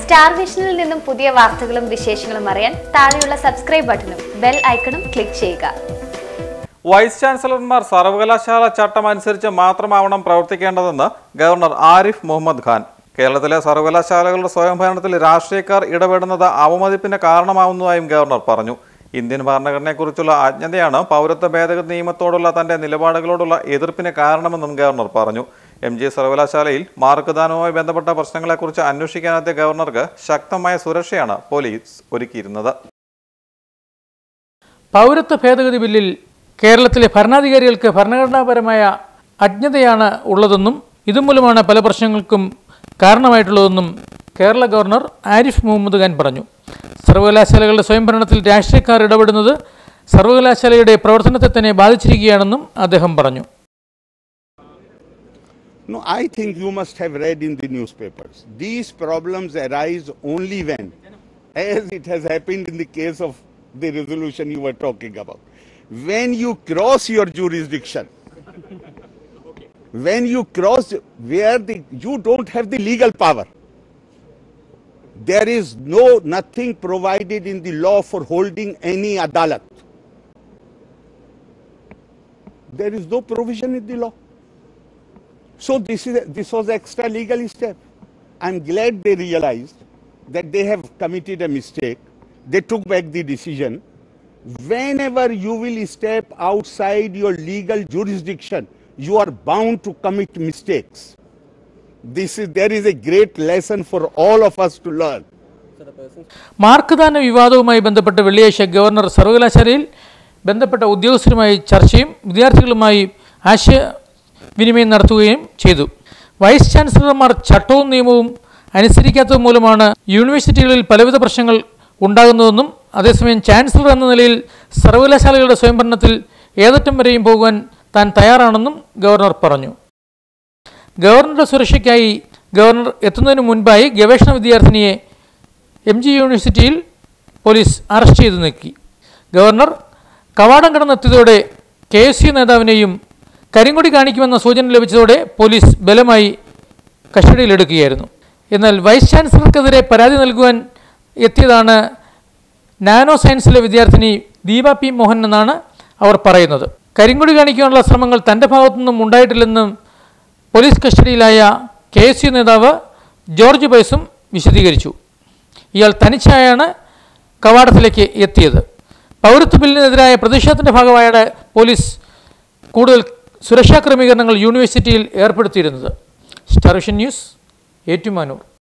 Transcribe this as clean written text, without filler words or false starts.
Star വിഷനിൽ നിന്നും പുതിയ വാർത്തകളും വിശേഷങ്ങളും അറിയാൻ താഴെയുള്ള സബ്സ്ക്രൈബ് ബട്ടണും ബെൽ ഐക്കണും ക്ലിക്ക് ചെയ്യുക. വൈസ് ചാൻസലർമാർ സർവകലാശാല ചട്ടം അനുസരിച്ച് മാത്രമാവണം പ്രവർത്തിക്കേണ്ടതെന്ന് ഗവർണർ ആരിഫ് മുഹമ്മദ് ഖാൻ. കേരളത്തിലെ സർവകലാശാലകളുടെ സ്വയംഭരണത്തിൽ രാഷ്ട്രീയക്കാർ ഇടപെടുന്നത് അവമതിപ്പിന് കാരണമാവുന്നതായും ഗവർണർ പറഞ്ഞു. ഇന്ത്യൻ ഭരണഘടനയെക്കുറിച്ചുള്ള അജ്ഞതയാണ് പൗരത്വ ഭേദഗതി നിയമത്തോടുള്ള തന്റെ നിലപാടുകളോടുള്ള എതിർപ്പിന് കാരണമെന്നും ഗവർണർ പറഞ്ഞു. MG സർവകലാശാലയിൽ മാർക്ക് ദാനവുമായി ബന്ധപ്പെട്ട പ്രശ്നങ്ങളെക്കുറിച്ച് അന്വേഷിക്കാനെത്തിയ ഗവർണർക്ക് ശക്തമായ സുരക്ഷയാണ് പോലീസ് ഒരുക്കിയിരുന്നത്. പൗരത്വ ഭേദഗതി ബില്ലിൽ കേരളത്തിലെ ഭരണാധികാരികൾക്ക് ഭരണഘടനാപരമായ അജ്ഞതയാണ് ഉള്ളതെന്നും ഇതുമൂലമാണ് പല പ്രശ്നങ്ങൾക്കും കാരണമായിട്ടുള്ളതെന്നും കേരള ഗവർണർ ആരിഫ് മുഹമ്മദ് ഖാൻ പറഞ്ഞു. സർവകലാശാലകളുടെ സ്വയംഭരണത്തിൽ രാഷ്ട്രീയക്കാർ ഇടപെടുന്നത് സർവകലാശാലയുടെ പ്രവർത്തനത്തെ തന്നെ ബാധിച്ചിരിക്കുകയാണെന്നും അദ്ദേഹം പറഞ്ഞു. No, I think you must have read in the newspapers. These problems arise only when, as it has happened in the case of the resolution you were talking about, when you cross your jurisdiction, when you cross where you don't have the legal power. There is nothing provided in the law for holding any adalat. There is no provision in the law. So this was extra legal step. I'm glad they realized that they have committed a mistake. They took back the decision. Whenever you will step outside your legal jurisdiction, you are bound to commit mistakes. There is a great lesson for all of us to learn. മാർക്ക്ദാന വിവാദവുമായി ബന്ധപ്പെട്ട് വെള്ളിയാഴ്ച governor സർവകലാശാലയിൽ ബന്ധപ്പെട്ട ഉദ്യോഗസ്ഥരുമായി ചർച്ചയും വിദ്യാർത്ഥികളുമായി ആശയവിനിമയം നടത്തുകയും ചെയ്തു. വൈസ് ചാൻസലർമാർ ചട്ടവും നിയമവും അനുസരിക്കാത്തത് മൂലമാണ് യൂണിവേഴ്സിറ്റികളിൽ പലവിധ പ്രശ്നങ്ങൾ ഉണ്ടാകുന്നതെന്നും അതേസമയം ചാൻസലർ എന്ന നിലയിൽ സർവകലാശാലകളുടെ സ്വയംഭരണത്തിൽ ഏതറ്റം വരെയും പോകുവാൻ താൻ തയ്യാറാണെന്നും ഗവർണർ പറഞ്ഞു. ഗവർണറുടെ സുരക്ഷയ്ക്കായി ഗവർണർ എത്തുന്നതിന് മുൻപായി ഗവേഷണ വിദ്യാർത്ഥിനിയെ MG യൂണിവേഴ്സിറ്റിയിൽ പോലീസ് അറസ്റ്റ് ചെയ്തു നീക്കി. ഗവർണർ കവാടം കടന്നെത്തിയതോടെ KSU നേതാവിനെയും കരിങ്കൊടി കാണിക്കുമെന്ന സൂചന ലഭിച്ചതോടെ പോലീസ് ബലമായി കസ്റ്റഡിയിലെടുക്കുകയായിരുന്നു. എന്നാൽ വൈസ് ചാൻസലർക്കെതിരെ പരാതി നൽകുവാൻ എത്തിയതാണ് നാനോ സയൻസിലെ വിദ്യാർത്ഥിനി ദീപ P. മോഹൻ എന്നാണ് അവർ പറയുന്നത്. കരിങ്കൊടി കാണിക്കാനുള്ള ശ്രമങ്ങൾ തൻ്റെ ഭാഗത്തുനിന്നും ഉണ്ടായിട്ടില്ലെന്നും പോലീസ് കസ്റ്റഡിയിലായ KSU നേതാവ് ജോർജ് ബൈസും വിശദീകരിച്ചു. ഇയാൾ തനിച്ചായാണ് കവാടത്തിലേക്ക് എത്തിയത്. പൗരത്വ ബില്ലിനെതിരായ പ്രതിഷേധത്തിൻ്റെ ഭാഗമായാണ് പോലീസ് കൂടുതൽ സുരക്ഷാ ക്രമീകരണങ്ങൾ യൂണിവേഴ്സിറ്റിയിൽ ഏർപ്പെടുത്തിയിരുന്നത്. Star Vision News, Ettumanoor.